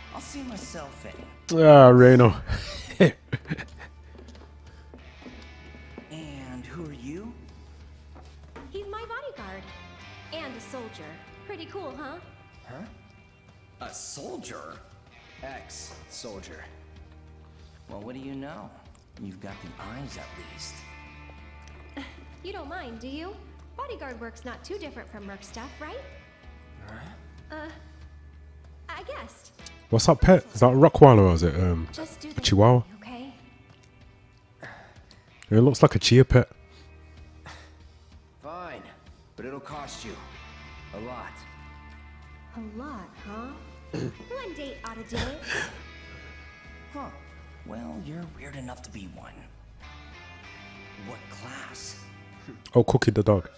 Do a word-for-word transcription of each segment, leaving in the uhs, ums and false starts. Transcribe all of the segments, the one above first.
I'll see myself in. Ah, Reno. And who are you? He's my bodyguard. And a soldier. Pretty cool, huh? Huh? A soldier? Ex-soldier. Well, what do you know? You've got the eyes at least. You don't mind, do you? Bodyguard work's not too different from merc stuff, right? Huh? Uh, I guessed. What's that pet? Is that a Rottweiler or is it um, Just do a this Chihuahua? for me, okay? It looks like a chia pet. Fine, but it'll cost you a lot. A lot, huh? One date ought to do it. Huh. Well, you're weird enough to be one. What class? Oh, Cookie the dog.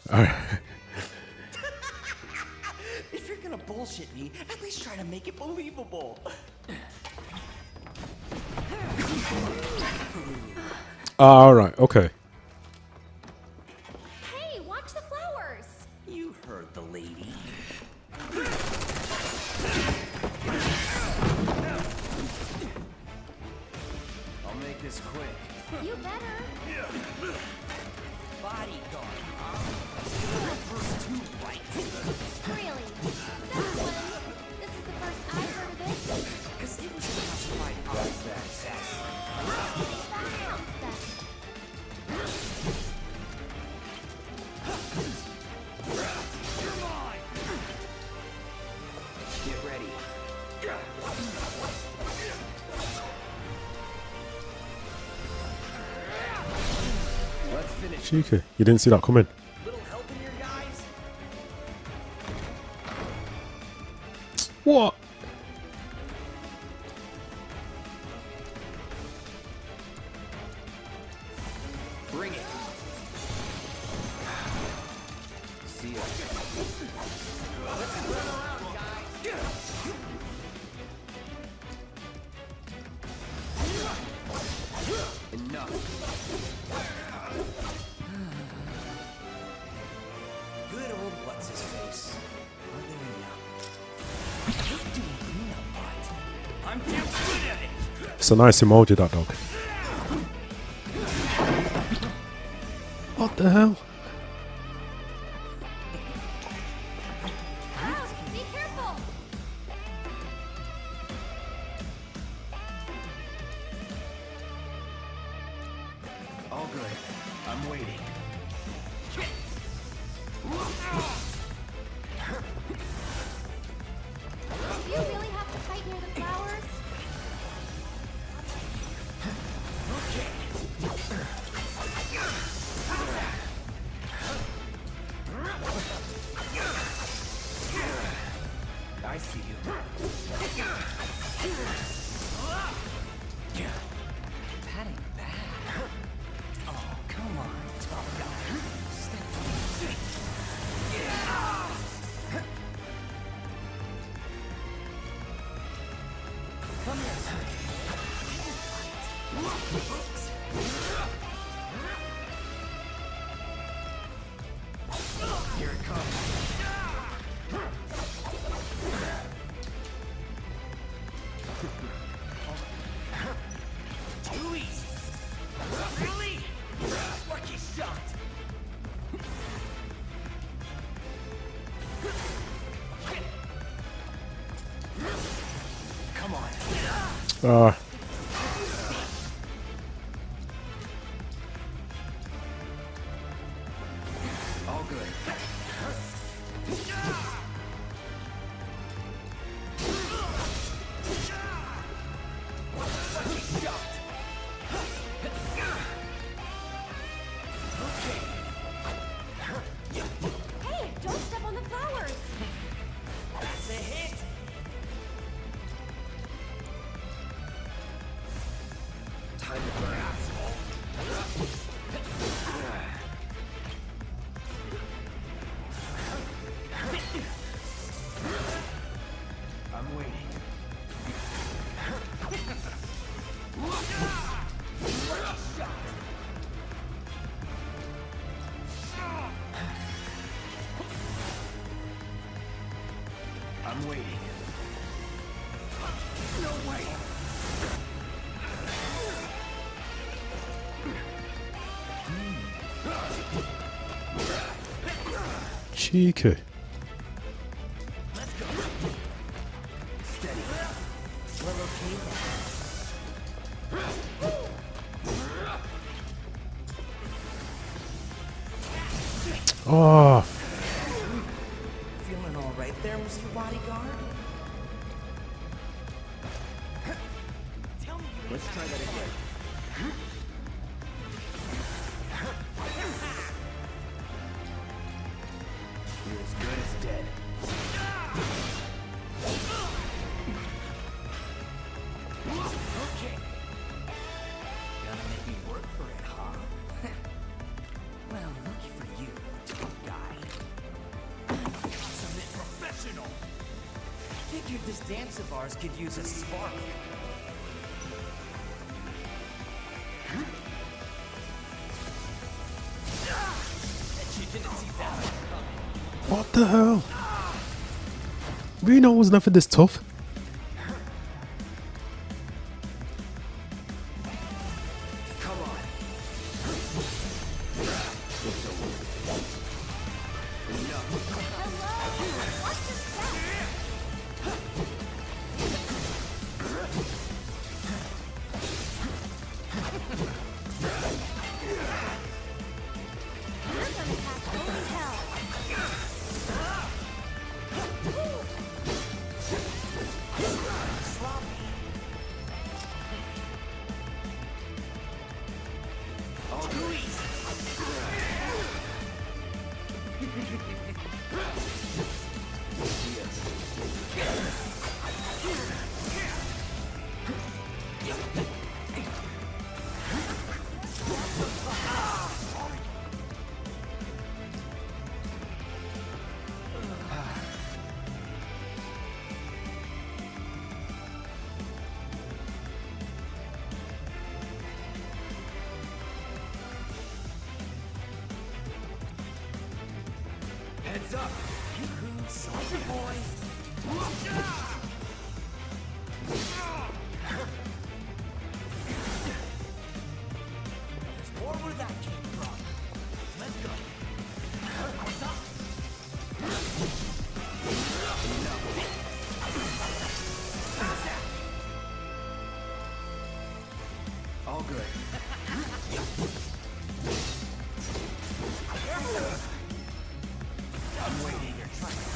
If you're gonna bullshit me, at least try to make it believable. Ah, all right. Okay. Hey, watch the flowers! You heard the lady. I'll make this quick. You better. Bodyguard, huh? First two right. Really? Since when? This is the first I've heard of it. Because it was a classified office that says. That counts, then. Get ready. Let's finish. Cheeky. You didn't see that coming. Little help in here, guys? What? Bring it. See ya. Enough. Good old what's his face. Oh, there we go. I hate doing cleanup, but I'm damn good at it. It's a nice emoji, that dog. What the hell? Ouch! Be careful! All good. I'm waiting. Do you really have to fight near the flowers? I see you. Patting back. Oh, come on, tough guy. Step Come here. Here it comes. Too easy. Really? Lucky shot. Come on. Ah. All good. Hey, don't step on the flowers! That's a hit. Cheeky. Let's go. Steady. Well, okay then. Oh, Feeling all right there, Mister Bodyguard? Tell me you Let's try that again. You're as good as dead. Okay. Gonna make me work for it, huh? Well, lucky for you, tough guy. Consummate professional. Figured this dance of ours could use a spark. Bet you didn't see that one coming. what the hell? Reno was never this tough. Come on. Heads up. Yoo-hoo, soldier boy. There's more where that came from. Let's go. What's up? All good. I'm waiting. You're trying to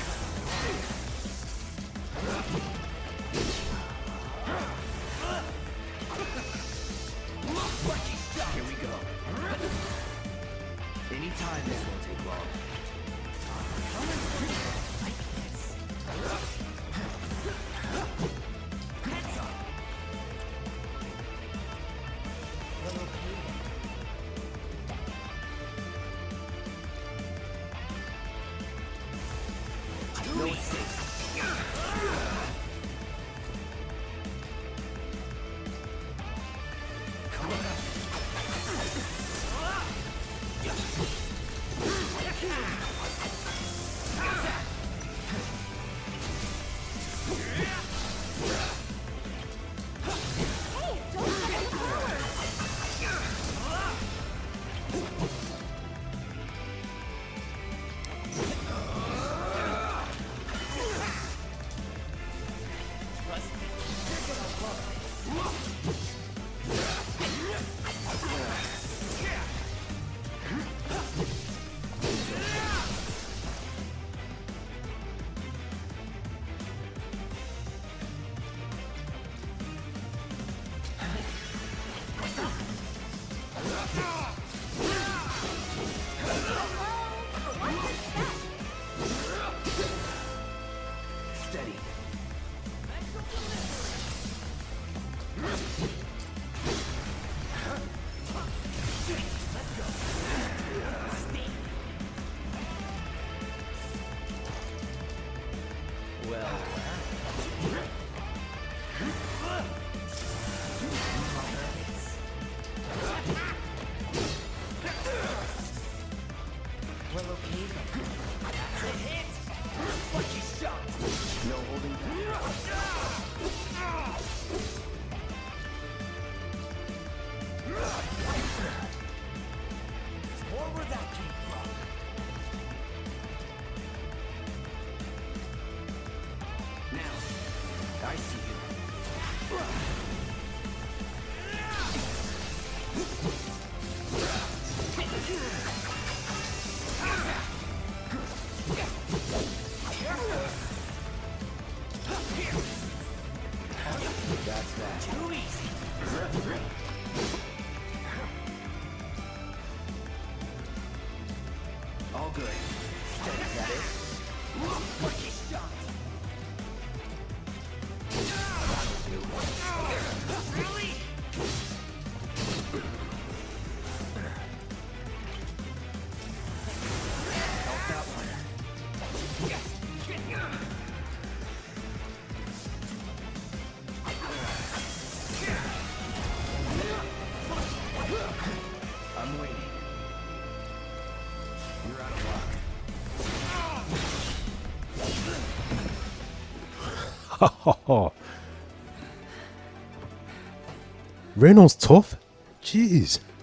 Here we go. Anytime this won't take long. like this. Heads up. Well, okay then. No escape. Hey, don't touch the floor. Trust me. You're gonna love this. Steady. I see you. That's that. Too easy. All good. Is that it? Lucky shot. Really? Help that one. I'm waiting. You're out of luck. Ha ha ha. Reynolds tough? Jeez.